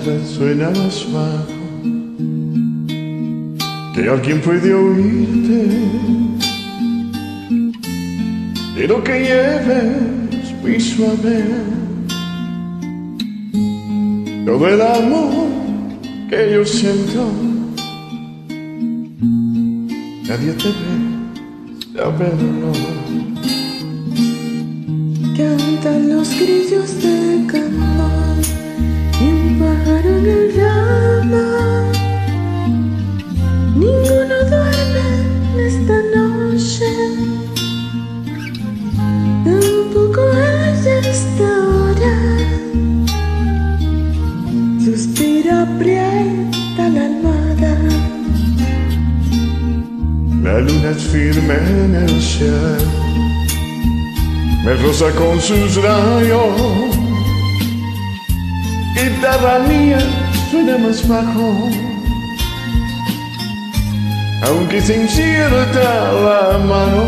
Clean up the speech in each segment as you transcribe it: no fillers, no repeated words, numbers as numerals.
guitarra suena más bajo, que alguien puede oírte, y lo que lleves muy suave, todo el amor que yo siento. Nadie te ve saberlo. Cantan los grillos de candor y un pájaro en el ramo. Ninguno duerme en esta noche, tampoco ella a esta hora. Suspira, aprieta la almohada. La luna es firme en el cielo, me roza con sus rayos. Guitarra mía suena más bajo, aunque se incierta la mano.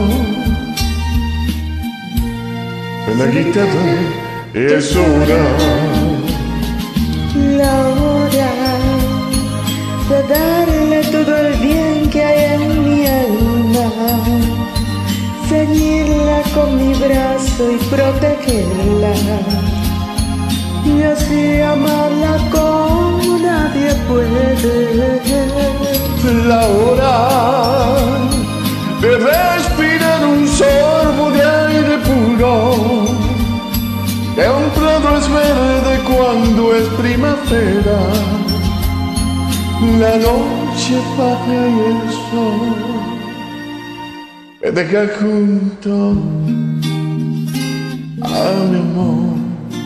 En la guitarra es hora, la hora de darle todo el bien que hay en mi alma, ceñirla con mi brazo y protegerla, y así amarla como nadie puede. la hora de respirar un sorbo de aire puro, que un prado es verde cuando es primavera, la noche baja y el sol me deja junto a mi amor.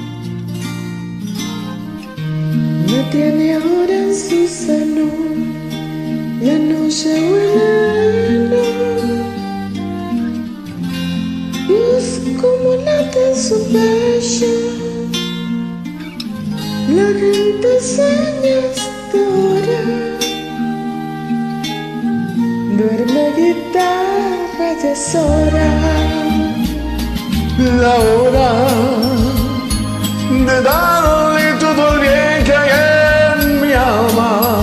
Me tiene ahora en su seno, la noche huele a heno, y es como late en su pecho. La gente sueña esta hora, duerme guitarra, ya es hora. La hora de darle todo el bien que hay en mi alma,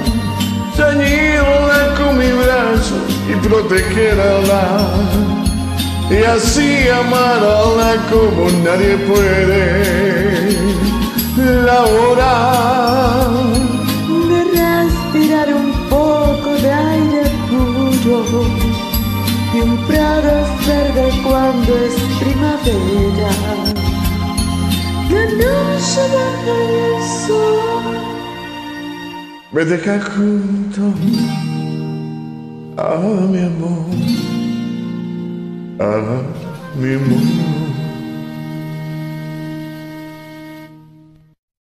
ceñirla con mi brazo y protegerla, y así amarla como nadie puede. La hora de respirar un poco de aire puro, y un prado es verde cuando es primavera. La noche baja y el sol me deja junto a mi amor, a mi amor.